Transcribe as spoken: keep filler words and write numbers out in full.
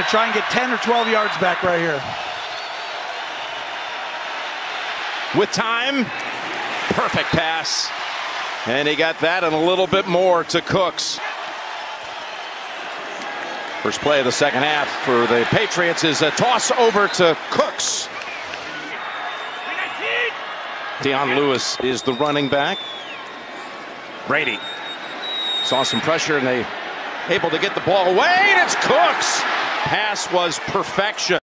try and get ten or twelve yards back right here. With time, perfect pass. And he got that and a little bit more to Cooks. First play of the second half for the Patriots is a toss over to Cooks. Deion Lewis is the running back. Brady saw some pressure and they able to get the ball away, and it's Cooks. Pass was perfection.